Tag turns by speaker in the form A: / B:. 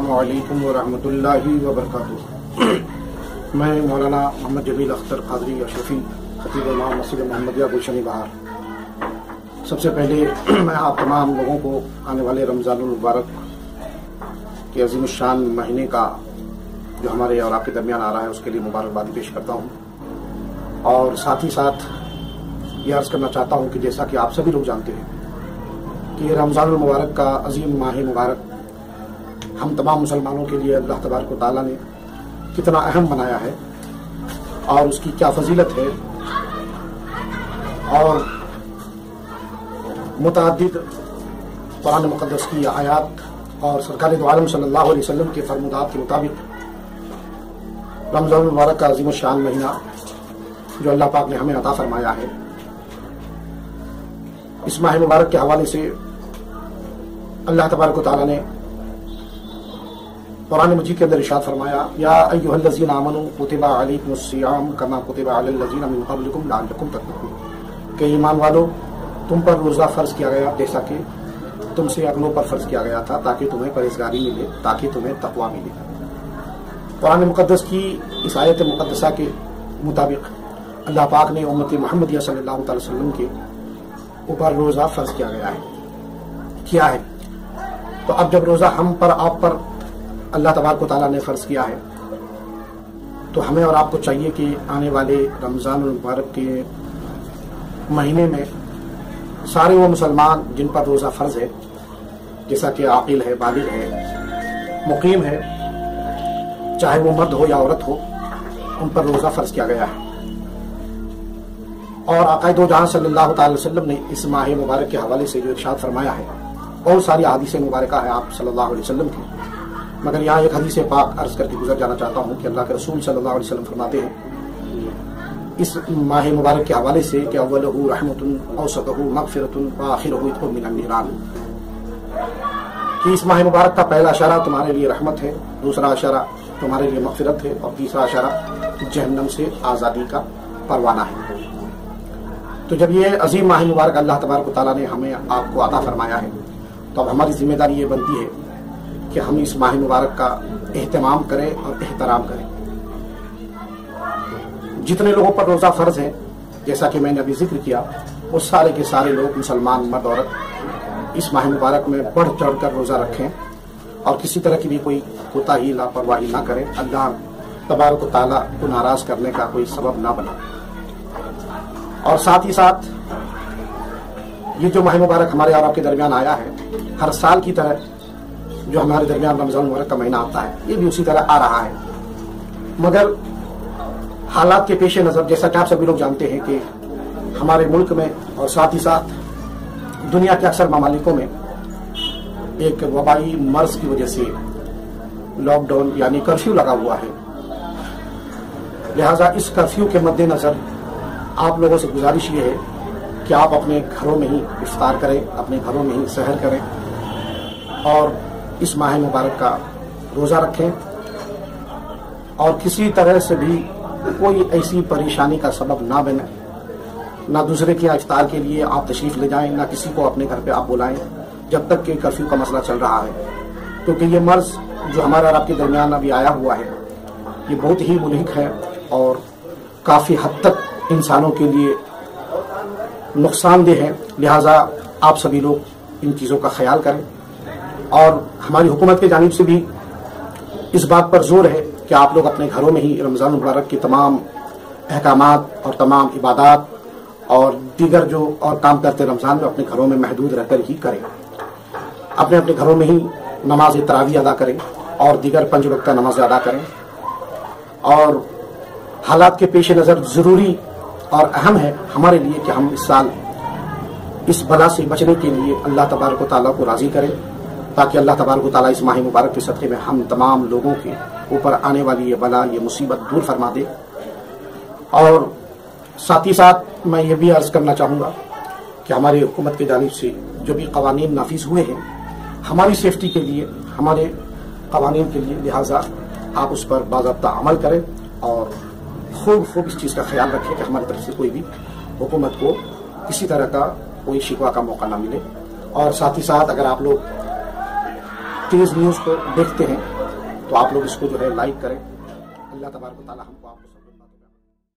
A: السلام علیکم ورحمۃ اللہ وبرکاتہ۔ میں مولانا محمد جمیل اختر قادری اشرفی، خطیب امام مسجد محمدیہ گلشن بہار۔ سب سے پہلے میں آپ تمام لوگوں کو آنے والے رمضان المبارک کے عظیم الشان مہینے کا جو ہمارے اور آپ کے درمیان آ رہا ہے اس کے لیے مبارکباد پیش کرتا ہوں، اور ساتھ ہی ساتھ یہ عرض کرنا چاہتا ہوں کہ جیسا کہ آپ سبھی لوگ جانتے ہیں کہ رمضان المبارک کا عظیم ماہ مبارک ہم تمام مسلمانوں کے لیے اللہ تبارک و تعالیٰ نے کتنا اہم بنایا ہے اور اس کی کیا فضیلت ہے، اور متعدد قرآن مقدس کی آیات اور سرکار دو عالم صلی اللہ علیہ وسلم کے فرمودات کے مطابق رمضان المبارک کا عظیم الشان مہینہ جو اللہ پاک نے ہمیں عطا فرمایا ہے، اس ماہ مبارک کے حوالے سے اللہ تبارک و تعالیٰ نے قرآن مجید کے اندر ارشاد فرمایا، یا ایھا الذین آمنوا کتب علیکم الصیام کما کتب علی الذین من قبلکم لعلکم تتقون، کہ ایمان والو تم پر روزہ فرض کیا گیا جیسا کہ تم سے اگلوں پر فرض کیا گیا تھا، تاکہ تمہیں پرہیزگاری ملے، تاکہ تمہیں تقویٰ ملے۔ قرآن مقدس کی اس آیت مقدسہ کے مطابق اللہ پاک نے امت محمدیہ صلی اللہ تعالی وسلم کے اوپر روزہ فرض کیا ہے۔ تو اب جب روزہ ہم پر آپ پر اللہ تبارک و تعالیٰ نے فرض کیا ہے، تو ہمیں اور آپ کو چاہیے کہ آنے والے رمضان المبارک کے مہینے میں سارے وہ مسلمان جن پر روزہ فرض ہے، جیسا کہ عاقل ہے، بالغ ہے، مقیم ہے، چاہے وہ مرد ہو یا عورت ہو، ان پر روزہ فرض کیا گیا ہے۔ اور آقائے دو جہاں صلی اللہ تعالی وسلم نے اس ماہ مبارک کے حوالے سے جو ارشاد فرمایا ہے، بہت ساری احادیث مبارکہ ہے آپ صلی اللہ علیہ وسلم کی، مگر یہاں ایک حدیث پاک عرض کر کے گزر جانا چاہتا ہوں کہ اللہ کے رسول صلی اللہ علیہ وسلم فرماتے ہیں اس ماہ مبارک کے حوالے سے کہ اولہ رحمت اوسطہ مغفرۃ وآخرہ عتق من النیران، کہ اس ماہ مبارک کا پہلا اشارہ تمہارے لیے رحمت ہے، دوسرا اشارہ تمہارے لیے مغفرت ہے، اور تیسرا اشارہ جہنم سے آزادی کا پروانہ ہے۔ تو جب یہ عظیم ماہ مبارک اللہ تبارک و تعالیٰ نے ہمیں آپ کو عطا فرمایا ہے، تو اب ہماری ذمہ داری یہ بنتی ہے کہ ہم اس ماہ مبارک کا اہتمام کریں اور احترام کریں۔ جتنے لوگوں پر روزہ فرض ہے، جیسا کہ میں نے ابھی ذکر کیا، وہ سارے کے سارے لوگ مسلمان مرد عورت اس ماہ مبارک میں بڑھ چڑھ کر روزہ رکھیں اور کسی طرح کی بھی کوئی کوتاہی لاپرواہی نہ کریں، اللہ تبارک و تعالیٰ کو ناراض کرنے کا کوئی سبب نہ بنا۔ اور ساتھ ہی ساتھ یہ جو ماہ مبارک ہمارے اور آپ کے درمیان آیا ہے، ہر سال کی طرح جو ہمارے درمیان رمضان مبارک کا مہینہ آتا ہے، یہ بھی اسی طرح آ رہا ہے، مگر حالات کے پیش نظر جیسا کہ آپ سبھی لوگ جانتے ہیں کہ ہمارے ملک میں اور ساتھ ہی ساتھ دنیا کے اکثر ممالکوں میں ایک وبائی مرض کی وجہ سے لاک ڈاؤن یعنی کرفیو لگا ہوا ہے، لہذا اس کرفیو کے مد نظر آپ لوگوں سے گزارش یہ ہے کہ آپ اپنے گھروں میں ہی افطار کریں، اپنے گھروں میں ہی سحر کریں، اور اس ماہ مبارک کا روزہ رکھیں، اور کسی طرح سے بھی کوئی ایسی پریشانی کا سبب نہ بنے، نہ دوسرے کے افطار کے لیے آپ تشریف لے جائیں، نہ کسی کو اپنے گھر پہ آپ بلائیں جب تک کہ کرفیو کا مسئلہ چل رہا ہے، کیونکہ یہ مرض جو ہمارے اور آپ کے درمیان ابھی آیا ہوا ہے، یہ بہت ہی مہلک ہے اور کافی حد تک انسانوں کے لیے نقصان دہ ہے، لہٰذا آپ سبھی لوگ ان چیزوں کا خیال کریں۔ اور ہماری حکومت کی جانب سے بھی اس بات پر زور ہے کہ آپ لوگ اپنے گھروں میں ہی رمضان مبارک کی تمام احکامات اور تمام عبادات اور دیگر جو اور کام کرتے رمضان میں اپنے گھروں میں محدود رہ کر ہی کریں، اپنے گھروں میں ہی نماز تراویح ادا کریں اور دیگر 5 وقتہ نماز ادا کریں، اور حالات کے پیش نظر ضروری اور اہم ہے ہمارے لیے کہ ہم اس سال اس بلا سے بچنے کے لیے اللہ تبارک و تعالیٰ کو راضی کریں، تاکہ اللہ تبارک و تعالیٰ اس ماہ مبارک کے صدقے میں ہم تمام لوگوں کے اوپر آنے والی یہ بلا، یہ مصیبت دور فرما دے۔ اور ساتھ ہی ساتھ میں یہ بھی عرض کرنا چاہوں گا کہ ہماری حکومت کی جانب سے جو بھی قوانین نافذ ہوئے ہیں ہماری سیفٹی کے لیے، ہمارے قوانین کے لیے، لہٰذا آپ اس پر باضابطہ عمل کریں اور خوب اس چیز کا خیال رکھیں کہ ہماری طرف سے کوئی بھی حکومت کو کسی طرح کا کوئی شکوہ کا موقع نہ ملے۔ اور ساتھ ہی ساتھ اگر آپ لوگ تیز نیوز کو دیکھتے ہیں तो आप लोग इसको जो है लाइक करें। अल्लाह तबारक व तआला हमको आपको